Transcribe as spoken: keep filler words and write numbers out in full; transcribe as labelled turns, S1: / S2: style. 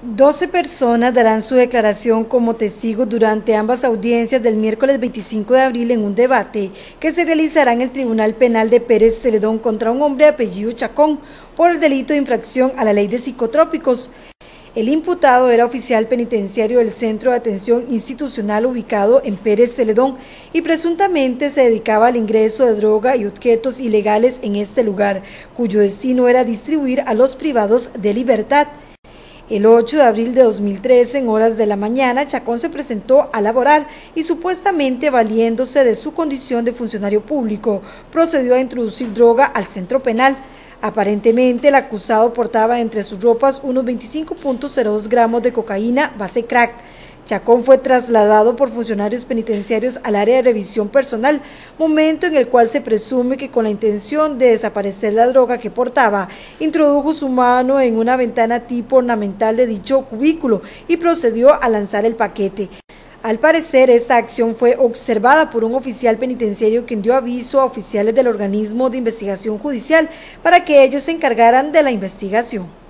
S1: doce personas darán su declaración como testigos durante ambas audiencias del miércoles veinticinco de abril en un debate que se realizará en el Tribunal Penal de Pérez Celedón contra un hombre de apellido Chacón por el delito de infracción a la ley de psicotrópicos. El imputado era oficial penitenciario del Centro de Atención Institucional ubicado en Pérez Celedón y presuntamente se dedicaba al ingreso de droga y objetos ilegales en este lugar, cuyo destino era distribuir a los privados de libertad. El ocho de abril de dos mil trece, en horas de la mañana, Chacón se presentó a laborar y supuestamente valiéndose de su condición de funcionario público, procedió a introducir droga al centro penal. Aparentemente, el acusado portaba entre sus ropas unos veinticinco punto cero dos gramos de cocaína base crack. Chacón fue trasladado por funcionarios penitenciarios al área de revisión personal, momento en el cual se presume que con la intención de desaparecer la droga que portaba, introdujo su mano en una ventana tipo ornamental de dicho cubículo y procedió a lanzar el paquete. Al parecer, esta acción fue observada por un oficial penitenciario quien dio aviso a oficiales del organismo de investigación judicial para que ellos se encargaran de la investigación.